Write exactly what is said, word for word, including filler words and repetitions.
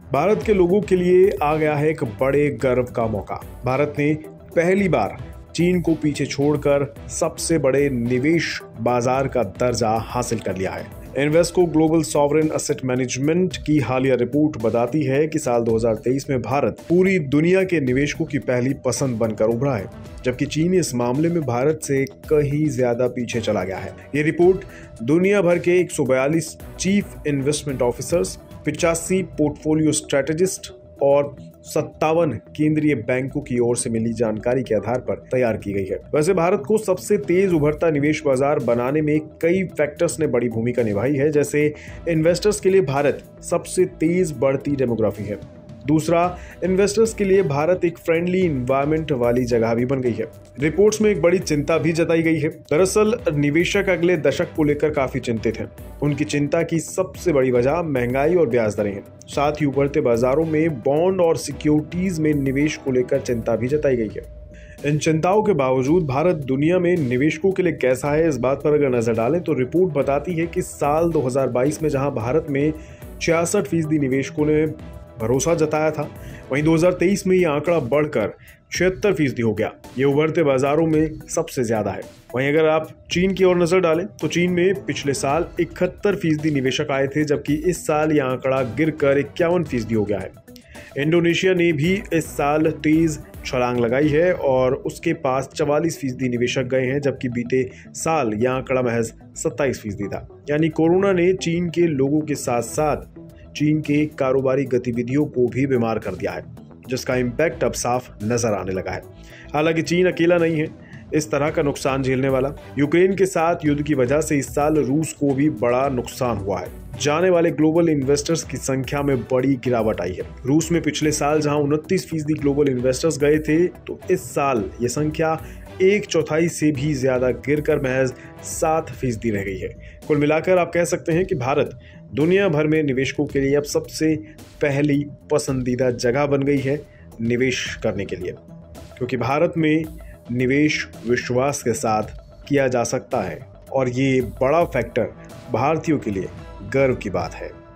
भारत के लोगों के लिए आ गया है एक बड़े गर्व का मौका। भारत ने पहली बार चीन को पीछे छोड़कर सबसे बड़े निवेश बाजार का दर्जा हासिल कर लिया है। Invesco global sovereign asset management की हालिया रिपोर्ट बताती है कि साल दो हज़ार तेईस में भारत पूरी दुनिया के निवेशकों की पहली पसंद बनकर उभरा है, जबकि चीन इस मामले में भारत से कहीं ज्यादा पीछे चला गया है। ये रिपोर्ट दुनिया भर के एक सौ बयालीस चीफ इन्वेस्टमेंट ऑफिसर्स, पिचासी पोर्टफोलियो स्ट्रेटेजिस्ट और सत्तावन केंद्रीय बैंकों की ओर से मिली जानकारी के आधार पर तैयार की गई है। वैसे भारत को सबसे तेज उभरता निवेश बाजार बनाने में कई फैक्टर्स ने बड़ी भूमिका निभाई है। जैसे इन्वेस्टर्स के लिए भारत सबसे तेज बढ़ती डेमोग्राफी है। दूसरा, इन्वेस्टर्स के लिए भारत एक फ्रेंडली एनवायरनमेंट वाली जगह भी बन गई है। रिपोर्ट्स में एक बड़ी चिंता भी जताई गई है। दरअसल निवेशक अगले दशक को लेकर काफी चिंतित हैं। उनकी चिंता की सबसे बड़ी वजह महंगाई और ब्याज दरें हैं। साथ ही उभरते बाजारों में बॉन्ड और सिक्योरिटीज में निवेश को लेकर चिंता भी जताई गई है। इन चिंताओं के बावजूद भारत दुनिया में निवेशकों के लिए कैसा है, इस बात पर अगर नजर डालें तो रिपोर्ट बताती है कि साल दो हज़ार बाईस में जहां भारत में छियासठ फीसदी निवेशकों ने भरोसा जताया था, वहीं दो हज़ार तेईस में यह आंकड़ा बढ़कर छिहत्तर फीसदी हो गया। ये उभरते बाजारों में सबसे ज्यादा है। वहीं अगर आप चीन की ओर नजर डालें तो चीन में पिछले साल इकहत्तर फीसदी निवेशक आए थे, जबकि इस साल यह आंकड़ा गिरकर इक्यावन फीसदी हो गया है। इंडोनेशिया ने भी इस साल तेज छलांग लगाई है और उसके पास चवालीस फीसदी निवेशक गए हैं, जबकि बीते साल यह आंकड़ा महज सत्ताईस फीसदी था। यानी कोरोना ने चीन के लोगों के साथ साथ चीन के कारोबारी गतिविधियों को भी बीमार कर दिया है, जिसका इम्पैक्ट अब साफ नजर आने लगा है। हालांकि चीन अकेला नहीं है इस तरह का नुकसान झेलने वाला। यूक्रेन के साथ युद्ध की वजह से इस साल रूस को भी बड़ा नुकसान हुआ है। जाने वाले ग्लोबल इन्वेस्टर्स की संख्या में बड़ी गिरावट आई है। रूस में पिछले साल जहां उनतीस फीसदी ग्लोबल इन्वेस्टर्स गए थे, तो इस साल ये संख्या एक चौथाई से भी ज्यादा गिरकर महज सात फीसदी रह गई है। कुल मिलाकर आप कह सकते हैं कि भारत दुनिया भर में निवेशकों के लिए अब सबसे पहली पसंदीदा जगह बन गई है निवेश करने के लिए, क्योंकि भारत में निवेश विश्वास के साथ किया जा सकता है और ये बड़ा फैक्टर भारतीयों के लिए गर्व की बात है।